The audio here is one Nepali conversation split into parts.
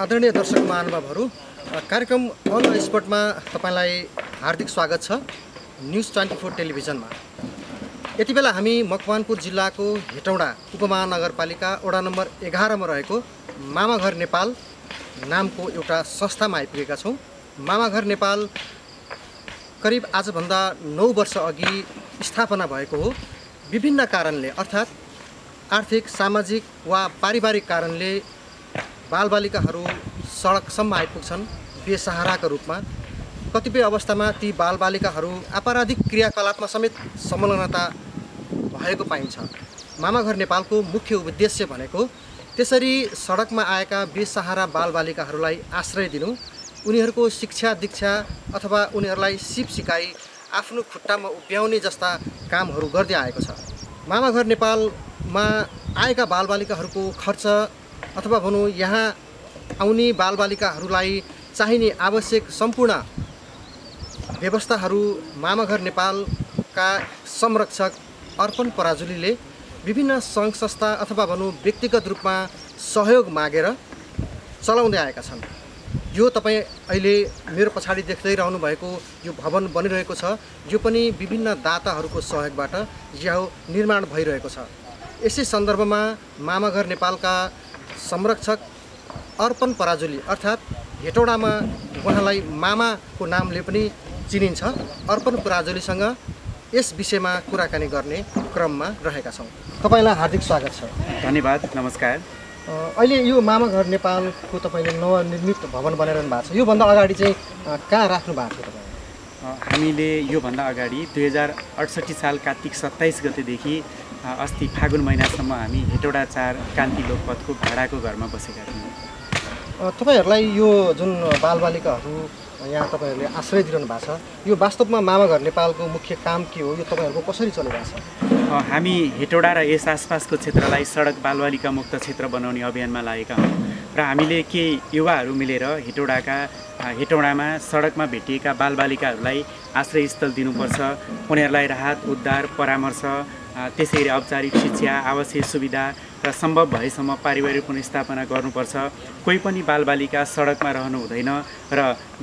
आदरणीय दर्शक महानुभावहरू, कार्यक्रम अन स्पटमा तपाईलाई हार्दिक स्वागत छ। न्युज 24 टेलिभिजनमा यति बेला हामी मकवानपुर जिल्लाको हेटौडा उपमहानगरपालिका वडा नम्बर 11 मा रहेको मामाघर नेपाल नामको एउटा संस्थामा आइपुगेका छौँ। मामाघर नेपाल करिब आजभन्दा 9 वर्ष अघि स्थापना भएको हो। विभिन्न कारणले अर्थात् आर्थिक, सामाजिक वा पारिवारिक कारणले बालबालिकाहरू सडकसम्म आइपुग्छन् बेसहाराका रूपमा। कतिपय अवस्थामा ती बालबालिकाहरू आपराधिक क्रियाकलापमा समेत संलग्नता भएको पाइन्छ। मामाघर नेपालको मुख्य उद्देश्य भनेको त्यसरी सडकमा आएका बेसहारा बालबालिकाहरूलाई आश्रय दिनु, उनीहरूको शिक्षा दीक्षा अथवा उनीहरूलाई सिप सिकाई आफ्नो खुट्टामा उभ्याउने जस्ता कामहरू गर्दै आएको छ। मामाघर नेपालमा आएका बालबालिकाहरूको खर्च अथवा भनौँ यहाँ आउने बालबालिकाहरूलाई चाहिने आवश्यक सम्पूर्ण व्यवस्थाहरू मामाघर नेपालका संरक्षक अर्पण पराजुलीले विभिन्न सङ्घ संस्था अथवा भनौँ व्यक्तिगत रूपमा सहयोग मागेर चलाउँदै आएका छन्। यो तपाईँ अहिले मेरो पछाडि देख्दै रहनु भएको यो भवन बनिरहेको छ, यो पनि विभिन्न दाताहरूको सहयोगबाट यहाँ निर्माण भइरहेको छ। यसै सन्दर्भमा मामाघर नेपालका संरक्षक अर्पण पराजुली अर्थात् हेटौडामा उहाँलाई मामाको नामले पनि चिनिन्छ, अर्पण पराजुलीसँग यस विषयमा कुराकानी गर्ने क्रममा रहेका छौँ। तपाईँलाई हार्दिक स्वागत छ। धन्यवाद, नमस्कार। अहिले यो मामाघर नेपालको तपाईँले नवनिर्मित भवन बनाइरहनु भएको छ। योभन्दा अगाडि चाहिँ कहाँ राख्नु भएको थियो तपाईँ? हामीले योभन्दा अगाडि 2068 साल कार्तिक 27 गतेदेखि अस्ति फागुन महिनासम्म हामी हेटौडा 4 कान्ति लोकपथको भाडाको घरमा बसेका थियौँ। तपाईँहरूलाई यो जुन बालबालिकाहरू यहाँ तपाईँहरूले आश्रय दिइरहनु भएको छ, यो वास्तवमा मामाघर नेपालको मुख्य काम के हो? यो तपाईँहरूको कसरी चलिरहेको छ? हामी हेटौडा र यस आसपासको क्षेत्रलाई सडक बालबालिका मुक्त क्षेत्र बनाउने अभियानमा लागेका हौँ र हामीले केही युवाहरू मिलेर हेटौडामा सडकमा भेटिएका बालबालिकाहरूलाई आश्रयस्थल दिनुपर्छ, उनीहरूलाई राहत, उद्धार, परामर्श, त्यसै गरी औपचारिक शिक्षा, आवासीय सुविधा र सम्भव भएसम्म पारिवारिक पुनर्स्थापना गर्नुपर्छ। कोही पनि बालबालिका सडकमा रहनु हुँदैन र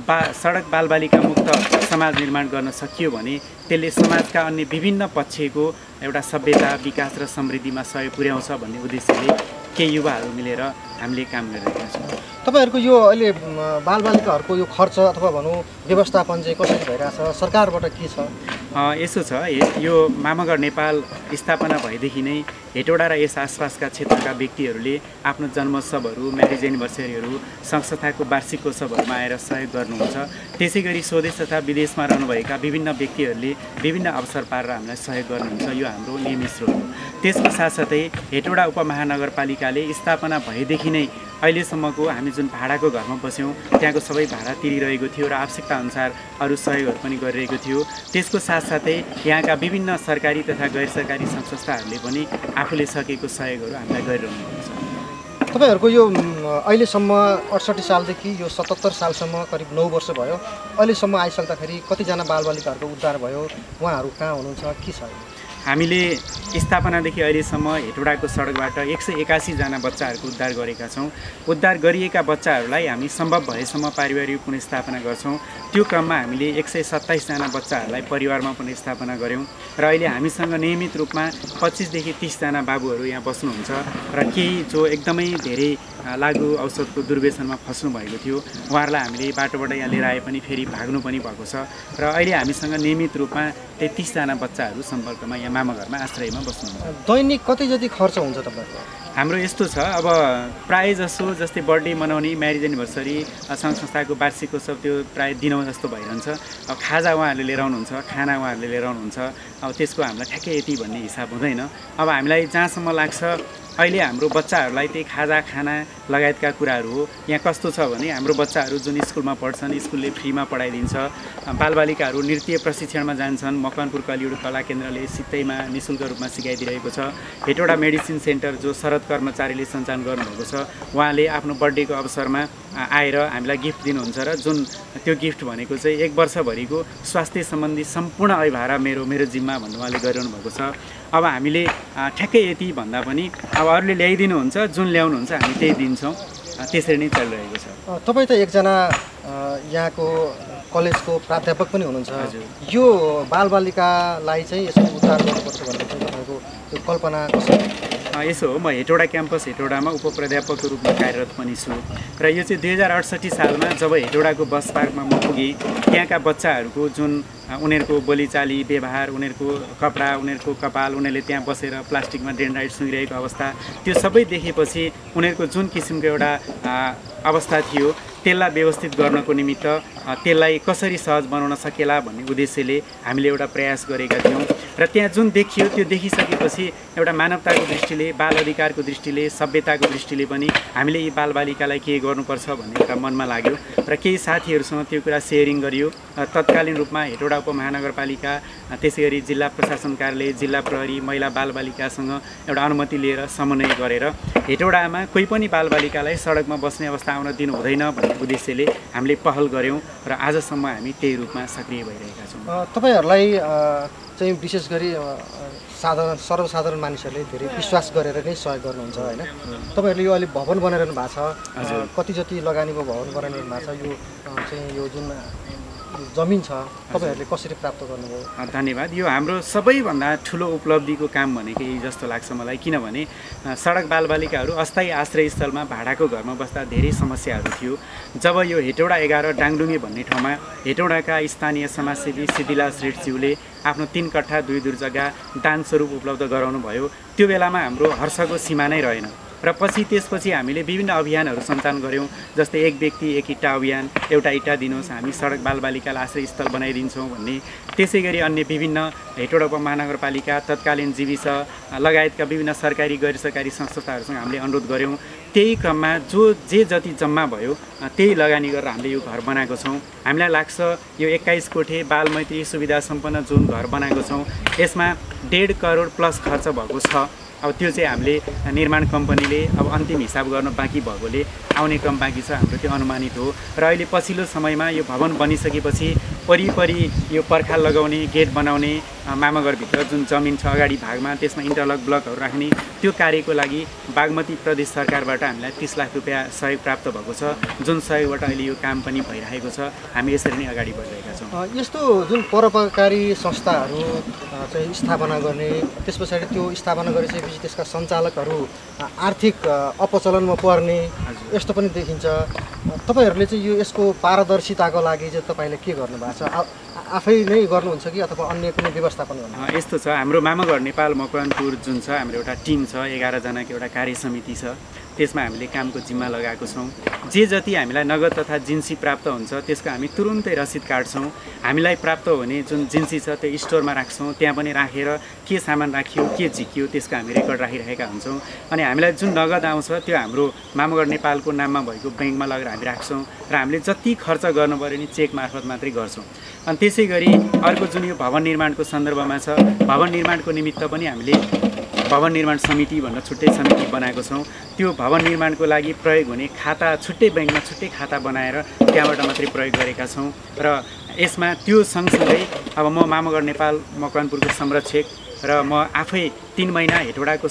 सडक बालबालिका मुक्त समाज निर्माण गर्न सकियो भने त्यसले समाजका अन्य विभिन्न पक्षको एउटा सभ्यता, विकास र समृद्धिमा सहयोग पुर्याउँछ भन्ने उद्देश्यले केही युवाहरू मिलेर हामीले काम गरिरहेका छौँ। तपाईँहरूको यो अहिले बालबालिकाहरूको यो खर्च अथवा भनौँ व्यवस्थापन चाहिँ कसरी भइरहेछ? सरकारबाट के छ? यसो छ, यो मामाघर नेपाल स्थापना भएदेखि नै हेटौडा र यस आसपासका क्षेत्रका व्यक्तिहरूले आफ्नो जन्मोत्सवहरू, म्यारेज एनिभर्सरीहरू, सङ्घ संस्थाको वार्षिकोत्सवहरूमा आएर सहयोग गर्नुहुन्छ। त्यसै गरी स्वदेश तथा विदेशमा रहनुभएका विभिन्न व्यक्तिहरूले विभिन्न अवसर पारेर हामीलाई सहयोग गर्नुहुन्छ। यो हाम्रो नियमित स्रोत हो। त्यसको साथसाथै हेटौडा उपमहानगरपालिकाले स्थापना भएदेखि नै अहिलेसम्मको हामी जुन भाडाको घरमा बस्यौँ त्यहाँको सबै भाडा तिरिरहेको थियो र आवश्यकताअनुसार अरू सहयोगहरू पनि गरिरहेको थियो। त्यसको साथसाथै यहाँका विभिन्न सरकारी तथा गैर सरकारी सङ्घ संस्थाहरूले पनि आफूले सकेको सहयोगहरू हामीलाई गरिरहनु भएको छ। तपाईँहरूको यो अहिलेसम्म 68 सालदेखि यो 77 सालसम्म करिब 9 वर्ष भयो। अहिलेसम्म आइसक्दाखेरि कतिजना बालबालिकाहरूको उद्धार भयो? उहाँहरू कहाँ हुनुहुन्छ, के छ? हामीले स्थापनादेखि अहिलेसम्म हेटौडाको सडकबाट 181 जना बच्चाहरूको उद्धार गरेका छौँ। उद्धार गरिएका बच्चाहरूलाई हामी सम्भव भएसम्म पारिवारिक पुनर्स्थापना गर्छौँ। त्यो क्रममा हामीले 127 जना बच्चाहरूलाई परिवारमा पुनर्स्थापना गऱ्यौँ र अहिले हामीसँग नियमित रूपमा 25 देखि 30 जना बाबुहरू यहाँ बस्नुहुन्छ र केही जो एकदमै धेरै लागु औषधको दुर्व्यसनमा फस्नु भएको थियो उहाँहरूलाई हामीले बाटोबाट यहाँ लिएर आए पनि फेरि भाग्नु पनि भएको छ र अहिले हामीसँग नियमित रूपमा 33 जना बच्चाहरू सम्पर्कमा यहाँ मामाघरमा आश्रयमा बस्नुहुन्छ। दैनिक कति जति खर्च हुन्छ तपाईँको? हाम्रो यस्तो छ, अब प्रायः जसो जस्तै बर्थडे मनाउने, म्यारिज एनिभर्सरी, सङ्घ संस्थाको वार्षिकोत्सव त्यो प्रायः दिनौँ जस्तो भइरहन्छ। अब खाजा उहाँहरूले लिएर आउनुहुन्छ, खाना उहाँहरूले लिएर आउनुहुन्छ। अब त्यसको हामीलाई ठ्याक्कै यति भन्ने हिसाब हुँदैन। अब हामीलाई जहाँसम्म लाग्छ अहिले हाम्रो बच्चाहरूलाई त्यही खाजा, खाना लगायतका कुराहरू हो। यहाँ कस्तो छ भने हाम्रो बच्चाहरू जुन स्कुलमा पढ्छन् स्कुलले फ्रीमा पढाइदिन्छ। बालबालिकाहरू नृत्य प्रशिक्षणमा जान्छन्। मकवानपुर कलिउड कला केन्द्रले सित्तैमा निःशुल्क रूपमा सिकाइदिरहेको छ। हेटौडा मेडिसिन सेन्टर जो शरद कर्मचारीले सञ्चालन गर्नुभएको छ उहाँले आफ्नो बर्थडेको अवसरमा आएर हामीलाई गिफ्ट दिनुहुन्छ र जुन त्यो गिफ्ट भनेको चाहिँ 1 वर्षभरिको स्वास्थ्य सम्बन्धी सम्पूर्ण अभिभार मेरो जिम्मा भन्नु उहाँले गरिरहनु भएको छ। अब हामीले ठ्याक्कै यति भन्दा पनि अब अरूले ल्याइदिनुहुन्छ, जुन ल्याउनुहुन्छ हामी त्यही दिन्छौँ। त्यसरी नै चलिरहेको छ। तपाईँ त एकजना यहाँको कलेजको प्राध्यापक पनि हुनुहुन्छ। हजुर। यो बालबालिकालाई चाहिँ यसरी उद्धार गर्नुपर्छ भन्ने चाहिँ तपाईँको त्यो कल्पना कसरी? यसो हो, म हेटौडा क्याम्पस हेटौडामा उपप्राध्यापकको रूपमा कार्यरत पनि छु र यो चाहिँ 2068 सालमा जब हेटौडाको बस पार्कमा म पुगेँ, त्यहाँका बच्चाहरूको जुन उनीहरूको बोलीचाली व्यवहार, उनीहरूको कपडा, उनीहरूको कपाल, उनीहरूले त्यहाँ बसेर प्लास्टिकमा डेन्ड्राइट सुँगिरहेको अवस्था, त्यो सबै देखेपछि उनीहरूको जुन किसिमको एउटा अवस्था थियो त्यसलाई व्यवस्थित गर्नको निमित्त त्यसलाई कसरी सहज बनाउन सकेला भन्ने उद्देश्यले हामीले एउटा प्रयास गरेका थियौँ र त्यहाँ जुन देखियो त्यो देखिसकेपछि एउटा मानवताको दृष्टिले, बाल अधिकारको दृष्टिले, सभ्यताको दृष्टिले पनि हामीले यी बालबालिकालाई के गर्नुपर्छ भन्ने एउटा मनमा लाग्यो र केही साथीहरूसँग त्यो कुरा सेयरिङ गरियो। तत्कालीन रूपमा हेटौडा उपमहानगरपालिका, त्यसै गरी जिल्ला प्रशासन कार्यालय, जिल्ला प्रहरी, महिला बालबालिकासँग एउटा अनुमति लिएर समन्वय गरेर हेटौडामा कोही पनि बालबालिकालाई सडकमा बस्ने अवस्था आउन दिनु हुँदैन भन्ने उद्देश्यले हामीले पहल गऱ्यौँ र आजसम्म हामी त्यही रूपमा सक्रिय भइरहेका छौँ। तपाईँहरूलाई चाहिँ विशेष गरी सर्वसाधारण मानिसहरूले धेरै विश्वास गरेर नै सहयोग गर्नुहुन्छ होइन? तपाईँहरूले यो अहिले भवन बनाइरहनु भएको छ, कति जति लगानी भवन बनाइरहनु भएको छ, यो चाहिँ यो जुन जमिन छ तपाईँहरूले कसरी प्राप्त गर्नुभयो? धन्यवाद। यो हाम्रो सबैभन्दा ठुलो उपलब्धिको काम भनेको यही जस्तो लाग्छ मलाई, किनभने सडक बालबालिकाहरू अस्थायी आश्रयस्थलमा भाडाको घरमा बस्दा धेरै समस्याहरू थियो। जब यो हेटौडा 11 डाङडुङ्गे भन्ने ठाउँमा हेटौडाका स्थानीय समाजसेवी सिद्धिलाल श्रेष्ठज्यूले आफ्नो 3 कट्ठा 2 दुर जग्गा दान स्वरूप उपलब्ध गराउनु भयो, त्यो बेलामा हाम्रो हर्षको सीमा नै रहेन र त्यसपछि हामीले विभिन्न अभियानहरू सञ्चालन गऱ्यौँ। जस्तै एक व्यक्ति एक इट्टा अभियान, एउटा इट्टा दिनुहोस् हामी सडक बालबालिकालाई आश्रयस्थल बनाइदिन्छौँ भन्ने। त्यसै गरी अन्य विभिन्न हेटौडा उपमहानगरपालिका, तत्कालीन जीविस लगायतका विभिन्न सरकारी गैर सरकारी संस्थाहरूसँग हामीले अनुरोध गऱ्यौँ। त्यही क्रममा जे जति जम्मा भयो त्यही लगानी गरेर हामीले यो घर बनाएको छौँ। हामीलाई लाग्छ यो 21 कोठे बालमैत्री सुविधा सम्पन्न जुन घर बनाएको छौँ यसमा 1.5 करोड प्लस खर्च भएको छ। अब त्यो चाहिँ हामीले निर्माण कम्पनीले अब अन्तिम हिसाब गर्न बाँकी भएकोले आउने क्रम बाँकी छ, हाम्रो त्यो अनुमानित हो। र अहिले पछिल्लो समयमा यो भवन बनिसकेपछि वरिपरि यो पर्खाल लगाउने, गेट बनाउने, मामाघरभित्र जुन जमिन छ अगाडि भागमा त्यसमा इन्टरलक ब्लकहरू राख्ने त्यो कार्यको लागि बागमती प्रदेश सरकारबाट हामीलाई 30 लाख रुपियाँ सहयोग प्राप्त भएको छ, जुन सहयोगबाट अहिले यो काम पनि भइरहेको छ। हामी यसरी नै अगाडि बढिरहेका छौँ। यस्तो जुन परोपकारी संस्थाहरू चाहिँ स्थापना गर्ने, त्यस पछाडि त्यो स्थापना गरिसकेपछि त्यसका सञ्चालकहरू आर्थिक अपचलनमा पर्ने यस्तो पनि देखिन्छ। तपाईँहरूले चाहिँ यसको पारदर्शिताको लागि चाहिँ तपाईँले के गर्नुभएको छ? आफै नै गर्नुहुन्छ कि अथवा अन्य कुनै व्यवस्थापन गर्नुहुन्छ? यस्तो छ, हाम्रो मामाघर नेपाल मकवानपुर जुन छ हाम्रो एउटा टिम छ, 11 जनाको एउटा कार्य समिति छ, त्यसमा हामीले कामको जिम्मा लगाएको छौँ। जे जति हामीलाई नगद तथा जिन्सी प्राप्त हुन्छ त्यसको हामी तुरुन्तै रसिद काट्छौँ। हामीलाई प्राप्त हुने जुन जिन्सी छ त्यो स्टोरमा राख्छौँ, त्यहाँ पनि राखेर के सामान राखियो, के झिकियो त्यसको हामी रेकर्ड राखिरहेका हुन्छौँ। अनि हामीलाई जुन नगद आउँछ त्यो हाम्रो मामाघर नेपालको नाममा भएको ब्याङ्कमा लगेर हामी राख्छौँ र हामीले जति खर्च गर्नु पऱ्यो नि चेक मार्फत मात्रै गर्छौँ। अनि त्यसै गरी अर्को जुन यो भवन निर्माणको सन्दर्भमा छ, भवन निर्माणको निमित्त पनि हामीले भवन निर्माण समिति भनेर छुट्टै समिति बनाएको छौँ। त्यो भवन निर्माणको लागि प्रयोग हुने खाता छुट्टै ब्याङ्कमा छुट्टै खाता बनाएर त्यहाँबाट मात्रै प्रयोग गरेका छौँ। र यसमा त्यो सँगसँगै अब म मामाघर नेपाल मकवानपुरको संरक्षक र म आफै 3 महिना हेटौडाको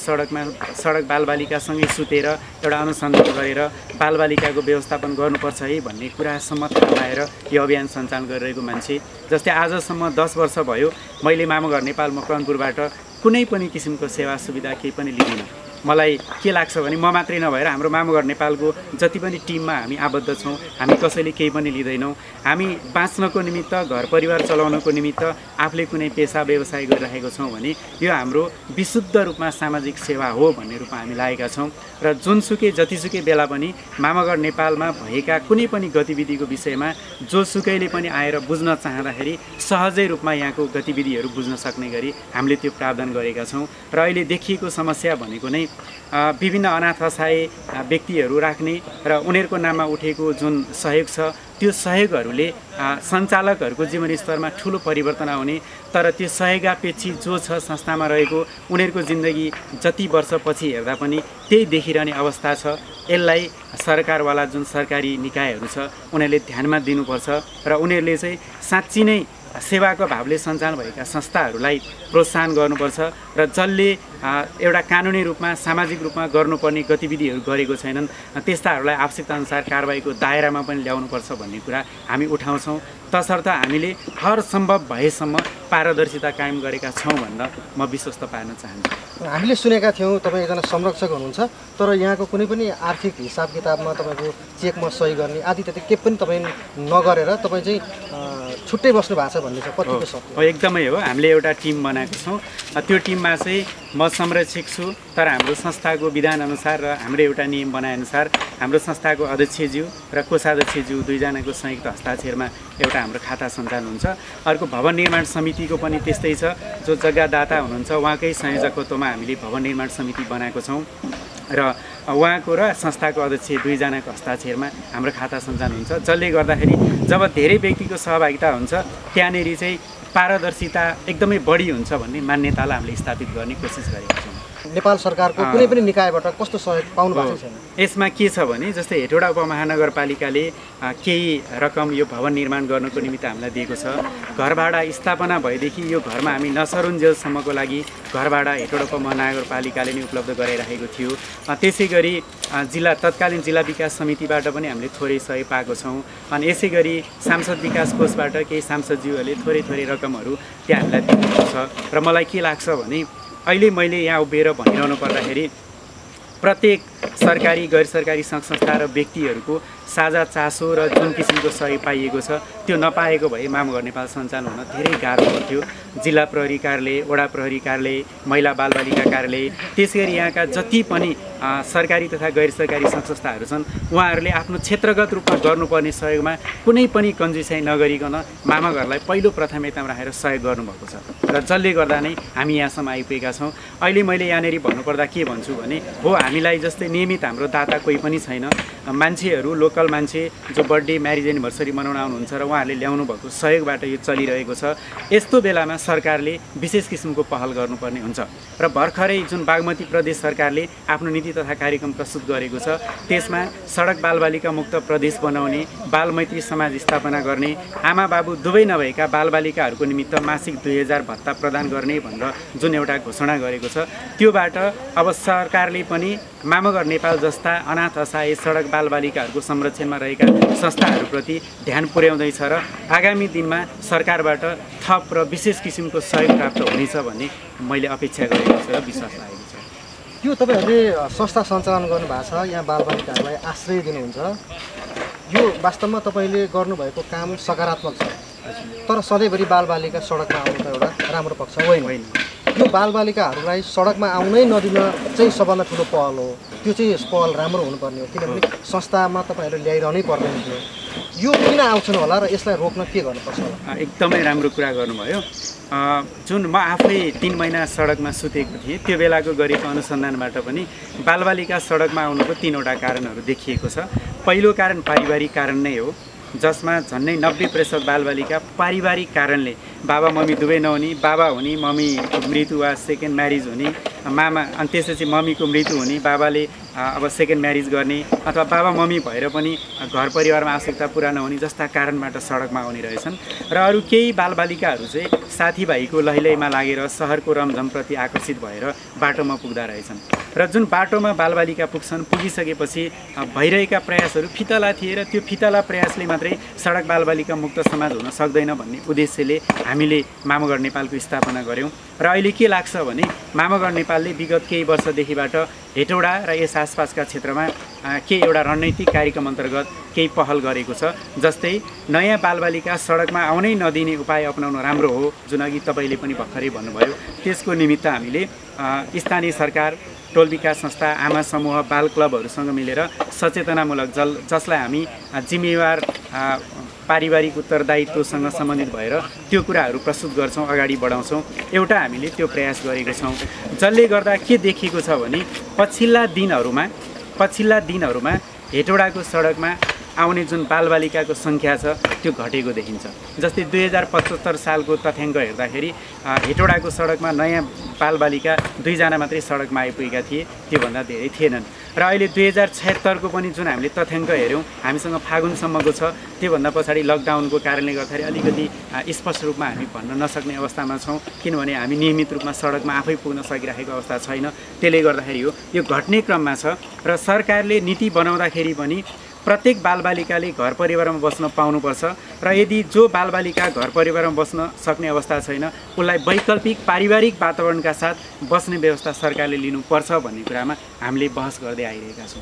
सडक बालबालिकासँगै सुतेर एउटा अनुसन्धान गरेर बालबालिकाको व्यवस्थापन गर्नुपर्छ है भन्ने कुरासम्म थाहा पाएर यो अभियान सञ्चालन गरिरहेको मान्छे। जस्तै आजसम्म 10 वर्ष भयो मैले मामाघर नेपाल मकवानपुरबाट कुनै पनि किसिमको सेवा सुविधा केही पनि लिँदिनँ। मलाई के लाग्छ भने म मात्रै नभएर हाम्रो मामाघर नेपालको जति पनि टिममा हामी आबद्ध छौँ, हामी कसैले केही पनि लिँदैनौँ। हामी बाँच्नको निमित्त, घर परिवार चलाउनको निमित्त आफूले कुनै पेसा व्यवसाय गरिरहेको छौँ भने यो हाम्रो विशुद्ध रूपमा सामाजिक सेवा हो भन्ने रूपमा हामी लागेका छौँ। र जुनसुकै जतिसुकै बेला पनि मामाघर नेपालमा भएका कुनै पनि गतिविधिको विषयमा जोसुकैले पनि आएर बुझ्न चाहँदाखेरि सहजै रूपमा यहाँको गतिविधिहरू बुझ्न सक्ने गरी हामीले त्यो प्रावधान गरेका छौँ। र अहिले देखिएको समस्या भनेको नै विभिन्न अनाथ असहाय व्यक्तिहरू राख्ने र उनीहरूको नाममा उठेको जुन सहयोग छ त्यो सहयोगहरूले सञ्चालकहरूको जीवनस्तरमा ठुलो परिवर्तन आउने, तर त्यो सहयोगापेक्षी जो छ संस्थामा रहेको उनीहरूको जिन्दगी जति वर्षपछि हेर्दा पनि त्यही देखिरहने अवस्था छ। यसलाई सरकारवाला जुन सरकारी निकायहरू छ उनीहरूले ध्यानमा दिनुपर्छ र उनीहरूले चाहिँ साँच्ची नै सेवाको भावले सञ्चालन भएका संस्थाहरूलाई प्रोत्साहन गर्नुपर्छ र जसले एउटा कानुनी रूपमा सामाजिक रूपमा गर्नुपर्ने गतिविधिहरू गरेको छैनन् त्यस्ताहरूलाई आवश्यकताअनुसार कारबाहीको दायरामा पनि ल्याउनुपर्छ भन्ने कुरा हामी उठाउँछौँ। तसर्थ हामीले हर सम्भव भएसम्म पारदर्शिता कायम गरेका छौँ भनेर म विश्वस्त पार्न चाहन्छु। हामीले सुनेका थियौँ तपाईँ एकजना संरक्षक हुनुहुन्छ, तर यहाँको कुनै पनि आर्थिक हिसाब किताबमा तपाईँको चेकमा सही गर्ने आदि त्यति के पनि तपाईँ नगरेर तपाईँ चाहिँ छुट्टै बस्नु भएको छ भन्ने छ, कतिको सत्य? एकदमै हो। हामीले एउटा टिम बनाएको छौँ। त्यो टिममा चाहिँ म संरक्षक छु, तर हाम्रो संस्थाको विधानअनुसार र हाम्रो एउटा नियम बनाएअनुसार हाम्रो संस्थाको अध्यक्षज्यू र कोषाध्यक्षज्यू दुईजनाको संयुक्त हस्ताक्षरमा एउटा हाम्रो खाता सञ्चालन हुन्छ। अर्को भवन निर्माण समितिको पनि त्यस्तै छ, जो जग्गादाता हुनुहुन्छ उहाँकै संयोजकत्वमा हामीले भवन निर्माण समिति बनाएको छौँ र उहाँको र संस्थाको अध्यक्ष दुईजनाको हस्ताक्षरमा हाम्रो खाता सञ्चालन हुन्छ, जसले गर्दाखेरि जब धेरै व्यक्तिको सहभागिता हुन्छ त्यहाँनिर चाहिँ पारदर्शिता एकदमै बढी हुन्छ भन्ने मान्यतालाई हामीले स्थापित गर्ने कोसिस गरेका छौँ। नेपाल सरकारको कुनै पनि निकायबाट कस्तो सहयोग पाउनु भएको छैन? यसमा के छ भने जस्तै हेटौडा उपमहानगरपालिकाले केही रकम यो भवन निर्माण गर्नको निमित्त हामीलाई दिएको छ। घरभाडा स्थापना भएदेखि यो घरमा हामी नसरुन्जेलसम्मको लागि घरभाडा हेटौडा उपमहानगरपालिकाले नै उपलब्ध गराइरहेको थियो। त्यसै गरी तत्कालीन जिल्ला विकास समितिबाट पनि हामीले थोरै सहयोग पाएको छौँ। अनि यसै गरी सांसद विकास कोषबाट केही सांसदज्यूहरूले थोरै थोरै रकमहरू त्यहाँ हामीलाई दिएको छ। र मलाई के लाग्छ भने अहिले मैले यहाँ उभिएर भनिरहनु पर्दाखेरि प्रत्येक सरकारी गैर सरकारी सङ्घ संस्था र व्यक्तिहरूको साझा चासो र जुन किसिमको सहयोग पाइएको छ त्यो नपाएको भए मामगर नेपाल सञ्चालन हुन धेरै गाह्रो पर्थ्यो। जिल्ला प्रहरी कार्यालय, वडा प्रहरी कार्यालय, महिला बालबालिका कार्यालय, त्यसै गरी यहाँका जति पनि सरकारी तथा गैर सरकारी सङ्घ संस्थाहरू छन् उहाँहरूले आफ्नो क्षेत्रगत रूपमा गर्नुपर्ने सहयोगमा कुनै पनि कन्जुसाइ नगरिकन मामगरलाई पहिलो प्राथमिकतामा राखेर सहयोग गर्नुभएको छ र जसले गर्दा नै हामी यहाँसम्म आइपुगेका छौँ। अहिले मैले यहाँनिर भन्नुपर्दा के भन्छु भने हो, हामीलाई जस्तै नियमित हाम्रो दाता कोही पनि छैन। मान्छेहरू लोकल मान्छे जो बर्थडे म्यारिज एनिभर्सरी मनाउन आउनुहुन्छ र उहाँहरूले ल्याउनु भएको सहयोगबाट यो चलिरहेको छ। यस्तो बेलामा सरकारले विशेष किसिमको पहल गर्नुपर्ने हुन्छ र भर्खरै जुन बागमती प्रदेश सरकारले आफ्नो नीति तथा कार्यक्रम प्रस्तुत गरेको छ त्यसमा सडक बालबालिका मुक्त प्रदेश बनाउने, बालमैत्री समाज स्थापना गर्ने, आमा बाबु दुवै नभएका बालबालिकाहरूको निमित्त मासिक 2000 भत्ता प्रदान गर्ने भनेर जुन एउटा घोषणा गरेको छ त्योबाट अब सरकारले पनि मामगर नेपाल जस्ता अनाथ असहाय सडक बालबालिकाहरूको संरक्षणमा रहेका संस्थाहरूप्रति ध्यान पुर्याउँदैछ र आगामी दिनमा सरकारबाट थप र विशेष किसिमको सहयोग प्राप्त हुनेछ भन्ने मैले अपेक्षा गरेको छु र विश्वास लागेको छ। यो तपाईँहरूले संस्था सञ्चालन गर्नुभएको छ, यहाँ बालबालिकाहरूलाई आश्रय दिनुहुन्छ, यो वास्तवमा तपाईँले गर्नुभएको काम सकारात्मक छ, तर सधैँभरि बालबालिका सडकमा आउनु त एउटा राम्रो पक्ष होइन। यो बालबालिकाहरूलाई सडकमा आउनै नदिन चाहिँ सबभन्दा ठुलो पहल हो। त्यो चाहिँ पहल राम्रो हुनुपर्ने हो, किनभने संस्थामा तपाईँहरूले ल्याइरहनै पर्दैन थियो। यो किन आउँछन् होला र यसलाई रोक्न के गर्नुपर्छ होला? एकदमै राम्रो कुरा गर्नुभयो। जुन म आफै 3 महिना सडकमा सुतेको थिएँ त्यो बेलाको गरेको अनुसन्धानबाट पनि बालबालिका सडकमा आउनुको 3वटा कारणहरू देखिएको छ। पहिलो कारण पारिवारिक कारण नै हो, जसमा झन्डै 90% बालबालिका पारिवारिक कारणले बाबा मम्मी दुवै नहुने, बाबा हुने मम्मीको मृत्यु वा सेकेन्ड म्यारिज हुने, मामा अनि त्यसपछि मम्मीको मृत्यु हुने, बाबाले अब सेकेन्ड म्यारिज गर्ने अथवा बाबा मम्मी भएर पनि घर परिवारमा आवश्यकता पुरा नहुने जस्ता कारणबाट सडकमा आउने रहेछन्। र अरू केही बालबालिकाहरू चाहिँ साथीभाइको लैलैमा लागेर सहरको रमझमप्रति आकर्षित भएर बाटोमा पुग्दा रहेछन् र जुन बाटोमा बालबालिका पुग्छन्, पुगिसकेपछि भइरहेका प्रयासहरू फितला थिए र त्यो फितला प्रयासले मात्रै सडक बालबालिका मुक्त समाज हुन सक्दैन भन्ने उद्देश्यले हामीले मामगर नेपालको स्थापना गऱ्यौँ। र अहिले के लाग्छ भने मामगर नेपालले विगत केही वर्षदेखिबाट हेटौडा र यस आसपासका क्षेत्रमा केही एउटा रणनीतिक कार्यक्रम अन्तर्गत केही पहल गरेको छ। जस्तै नयाँ बालबालिका सडकमा आउनै नदिने उपाय अपनाउन राम्रो हो, जुन अघि तपाईँले पनि भर्खरै भन्नुभयो। त्यसको निमित्त हामीले स्थानीय सरकार, टोल विकास संस्था, आमा समूह, बाल क्लबहरूसँग मिलेर सचेतनामूलक जसलाई हामी जिम्मेवार पारिवारिक उत्तरदायित्वसँग सम्बन्धित भएर त्यो कुराहरू प्रस्तुत गर्छौँ, अगाडि बढाउँछौँ। एउटा हामीले त्यो प्रयास गरेको छौँ, जसले गर्दा के देखिएको छ भने पछिल्ला दिनहरूमा हेटौडाको सडकमा आउने जुन बालबालिकाको सङ्ख्या छ त्यो घटेको देखिन्छ। जस्तै 2075 सालको तथ्याङ्क हेर्दाखेरि हेटौडाको सडकमा नयाँ बालबालिका 2 जना मात्रै सडकमा आइपुगेका थिए, त्योभन्दा धेरै थिएनन्। र अहिले 2076 को पनि जुन हामीले तथ्याङ्क हेऱ्यौँ हामीसँग फागुनसम्मको छ, त्योभन्दा पछाडि लकडाउनको कारणले गर्दाखेरि अलिकति स्पष्ट रूपमा हामी भन्न नसक्ने अवस्थामा छौँ, किनभने हामी नियमित रूपमा सडकमा आफै पुग्न सकिरहेको अवस्था छैन। त्यसले गर्दाखेरि यो घट्ने क्रममा छ र सरकारले नीति बनाउँदाखेरि पनि प्रत्येक बालबालिकाले घर परिवारमा बस्न पाउनुपर्छ र यदि जो बालबालिका घर परिवारमा बस्न सक्ने अवस्था छैन उसलाई वैकल्पिक पारिवारिक वातावरणका साथ बस्ने व्यवस्था सरकारले लिनुपर्छ भन्ने कुरामा हामीले बहस गर्दै आइरहेका छौँ।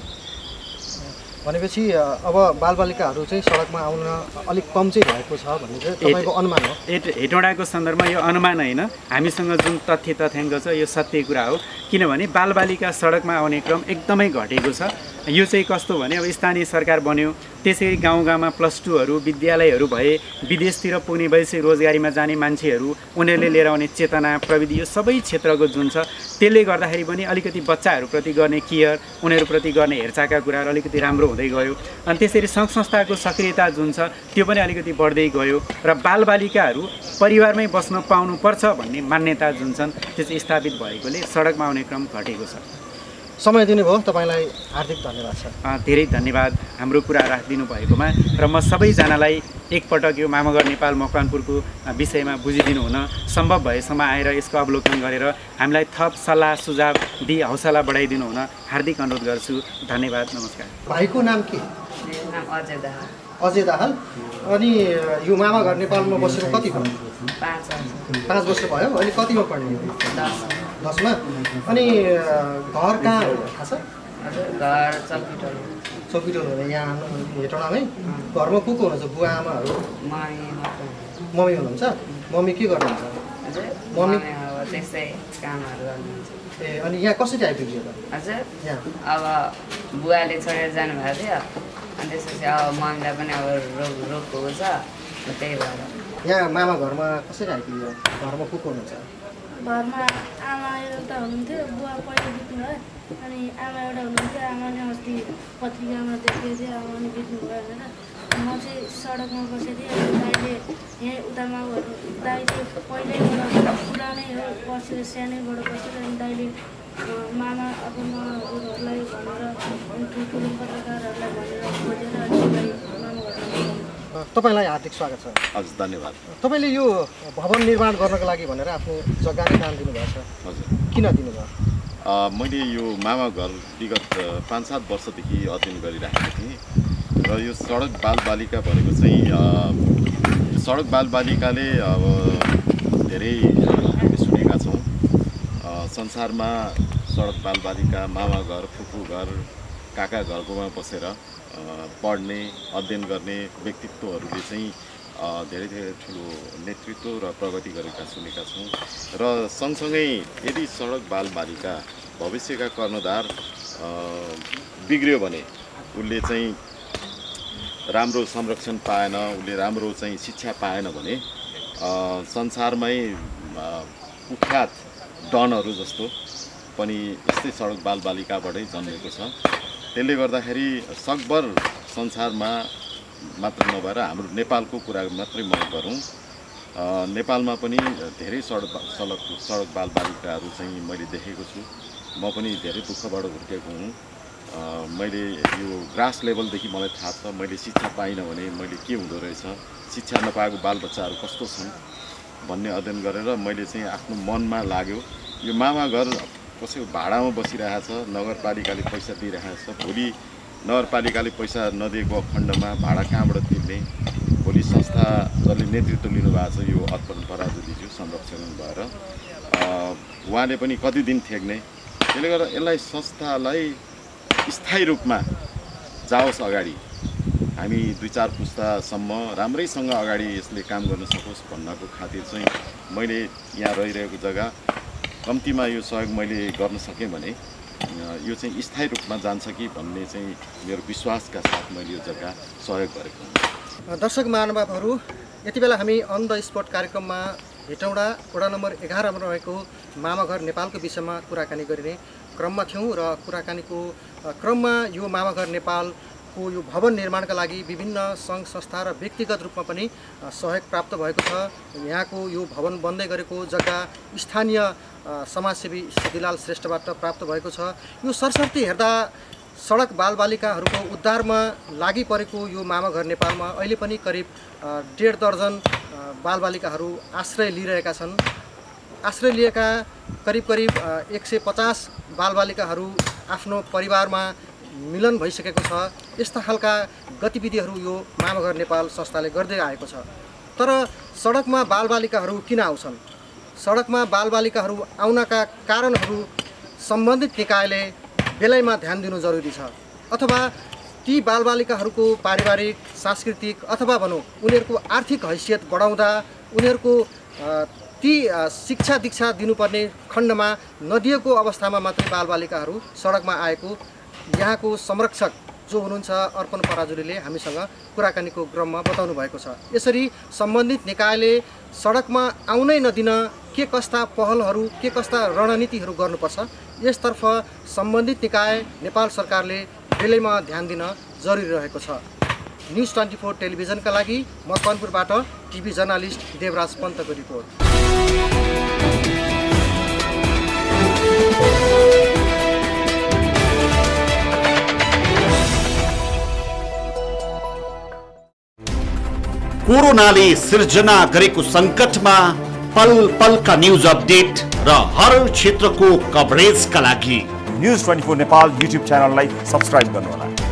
भनेपछि अब बालबालिकाहरू चाहिँ सडकमा आउन अलिक कम चाहिँ भएको छ भन्ने चाहिँ तपाईँको अनुमान हो? हेटौडाको सन्दर्भमा यो अनुमान होइन, हामीसँग जुन तथ्याङ्क छ यो सत्य कुरा हो। किनभने बालबालिका सडकमा आउने क्रम एकदमै घटेको छ। यो चाहिँ कस्तो भने अब स्थानीय सरकार बन्यो, त्यसै गाउँ गाउँमा +2हरू विद्यालयहरू भए, विदेशतिर पुग्ने वैदेशिक रोजगारीमा जाने मान्छेहरू उनीहरूले लिएर आउने चेतना प्रविधि यो सबै क्षेत्रको जुन छ त्यसले गर्दाखेरि पनि अलिकति बच्चाहरूप्रति गर्ने केयर, उनीहरूप्रति गर्ने हेरचाहका कुराहरू अलिकति राम्रो हुँदै गयो। अनि त्यसरी सङ्घ संस्थाको सक्रियता जुन छ त्यो पनि अलिकति बढ्दै गयो र बालबालिकाहरू परिवारमै बस्न पाउनुपर्छ भन्ने मान्यता जुन छन् त्यो चाहिँ स्थापित भएकोले सडकमा आउने क्रम घटेको छ। समय दिनुभयो तपाईँलाई हार्दिक धन्यवाद छ। धेरै धन्यवाद हाम्रो कुरा राखिदिनु भएकोमा र म सबैजनालाई एकपटक यो मामाघर नेपाल मकवानपुरको विषयमा बुझिदिनु हुन सम्भव भएसम्म आएर यसको अवलोकन गरेर हामीलाई थप सल्लाह सुझाव दिई हौसला बढाइदिनु हुन हार्दिक अनुरोध गर्छु। धन्यवाद, नमस्कार। भाइको नाम के? नाम अजय दाहाल। अजय दाहाल। अनि यो मामाघर नेपालमा बसेको कति भयो? 5 वर्ष भयो। अहिले कतिमा पढ्ने? 10मा। अनि घर कहाँ हो थाहा छ? घर चौकीटोल। चौकीटोल हो यहाँ हेटौडामै? घरमा को हुनुहुन्छ? बुवा आमाहरू? मम्मी हुनुहुन्छ? मम्मी के गर्नुहुन्छ? मम्मी त्यसै कामहरू गर्नुहुन्छ। ए अनि यहाँ कसरी आइपुग्यो त? हजुर यहाँ अब बुवाले छोडेर जानुभएको थियो, अनि त्यसपछि अब मम्मीलाई पनि अब रोग भएको छ, त्यही भएर यहाँ मामा घरमा कसरी आइपुग्यो? घरमा को हुनुहुन्छ? घरमा आमा एउटा हुनुहुन्थ्यो, बुवा पहिला बित्नु भयो, अनि आमा एउटा हुनुहुन्थ्यो। आमाले अस्ति पत्रिकामा देखेको थियो आमा पनि बित्नु भयो भनेर। म चाहिँ सडकमा बसेको थिएँ। अनि दाइले यहीँ उता माउहरू दाइ चाहिँ पहिल्यैबाट पुरानै हो, बसेर सानैबाट बसेर। अनि दाइले मामा अब मामाहरूलाई भनेर ठुल्ठुलो पत्रकारहरूलाई भनेर खोजेर अनि मामा घरमा। तपाईँलाई हार्दिक स्वागत छ। हजुर, धन्यवाद। तपाईँले यो भवन निर्माण गर्नको लागि भनेर आफ्नो जग्गा नै दान दिनुभएको छ। हजुर, किन दिनुभयो? मैले यो मामा घर विगत 5-7 वर्षदेखि अध्ययन गरिरहेको थिएँ र यो सडक बालबालिका भनेको चाहिँ सडक बालबालिकाले अब धेरै हामीले सुनेका छौँ। संसारमा सडक बालबालिका मामा घर, फुपू घर, काका घरकोमा बसेर पढ्ने, अध्ययन गर्ने व्यक्तित्वहरूले चाहिँ धेरै धेरै ठुलो नेतृत्व र प्रगति गरेका सुनेका छौँ। र सँगसँगै यदि सडक बालबालिका भविष्यका कर्णधार बिग्रियो भने उसले चाहिँ राम्रो संरक्षण पाएन, उसले राम्रो चाहिँ शिक्षा पाएन भने संसारमै कुख्यात डनहरू जस्तो पनि यस्तै सडक बालबालिकाबाटै जन्मेको छ। त्यसले गर्दाखेरि सकभर संसारमा मात्र नभएर हाम्रो नेपालको कुरा मात्रै म गरौँ, नेपालमा पनि धेरै सडक बालबालिकाहरू चाहिँ मैले देखेको छु। म पनि धेरै दुःखबाट हुर्केको हुँ। मैले यो ग्रास लेभलदेखि मलाई थाहा छ, मैले शिक्षा पाइनँ भने मैले के हुँदो रहेछ, शिक्षा नपाएको बालबच्चाहरू कस्तो छन् भन्ने अध्ययन गरेर मैले चाहिँ आफ्नो मनमा लाग्यो यो मामा घर कसैको भाडामा बसिरहेछ, नगरपालिकाले पैसा दिइरहेछ। भोलि नगरपालिकाले पैसा नदिएको खण्डमा भाडा कहाँबाट तिर्ने? भोलि संस्था जसले नेतृत्व लिनुभएको छ यो अर्पण पराजुलीज्यू संरक्षण भएर उहाँले पनि कति दिन ठेक्ने? त्यसले गर्दा यसलाई संस्थालाई स्थायी रूपमा जाओस् अगाडि, हामी 2-4 पुस्तासम्म राम्रैसँग अगाडि यसले काम गर्न सकोस् भन्नको खातिर चाहिँ मैले यहाँ रहिरहेको जग्गा कम्तीमा यो सहयोग मैले गर्न सकेँ भने यो चाहिँ स्थायी रूपमा जान्छ कि भन्ने चाहिँ मेरो विश्वासका साथ मैले यो जग्गा सहयोग गरेको हुँ। दर्शक महानुभावहरू, यति बेला हामी अन द स्पट कार्यक्रममा हेटौडा वडा नम्बर 11मा रहेको मामाघर नेपालको विषयमा कुराकानी गरिने क्रममा थियौँ र कुराकानीको क्रममा यो मामाघर नेपाल को यो भवन निर्माणका लागि विभिन्न सङ्घ संस्था र व्यक्तिगत रूपमा पनि सहयोग प्राप्त भएको छ। यहाँको यो भवन बन्दै गरेको जग्गा स्थानीय समाजसेवी सिद्धिलाल श्रेष्ठबाट प्राप्त भएको छ। यो सरसर्ती हेर्दा सडक बालबालिकाहरूको उद्धारमा लागि परेको यो मामाघर नेपालमा अहिले पनि करिब 1.5 दर्जन बालबालिकाहरू आश्रय लिइरहेका छन्। आश्रय लिएका करिब 150 बालबालिकाहरू आफ्नो परिवारमा मिलन भइसकेको छ। यस्ता खालका गतिविधिहरू यो मामाघर नेपाल संस्थाले गर्दै आएको छ। तर सडकमा बालबालिकाहरू किन आउँछन्? सडकमा बालबालिकाहरू आउनका कारणहरू सम्बन्धित निकायले बेलैमा ध्यान दिनु जरुरी छ, अथवा ती बालबालिकाहरूको पारिवारिक सांस्कृतिक अथवा भनौँ उनीहरूको आर्थिक हैसियत बढाउँदा उनीहरूको ती शिक्षा दीक्षा दिनुपर्ने खण्डमा नदिएको अवस्थामा मात्रै बालबालिकाहरू सडकमा आएको यहाँको संरक्षक जो हुनुहुन्छ अर्पण पराजुलीले हामीसँग कुराकानीको क्रममा बताउनु भएको छ। यसरी सम्बन्धित निकायले सडकमा आउनै नदिन के कस्ता पहलहरू के कस्ता रणनीतिहरू गर्नुपर्छ यसतर्फ सम्बन्धित निकाय नेपाल सरकारले बेलैमा ध्यान दिन जरुरी रहेको छ। न्युज 24 टेलिभिजनका लागि मकवानपुरबाट टिभी जर्नलिस्ट देवराज पन्तको रिपोर्ट। कोरोनाले सिर्जना गरेको सङ्कटमा पल पलका न्युज अपडेट र हर क्षेत्रको कभरेजका लागि न्युज 24 नेपाल युट्युब च्यानललाई सब्स्क्राइब गर्नुहोला।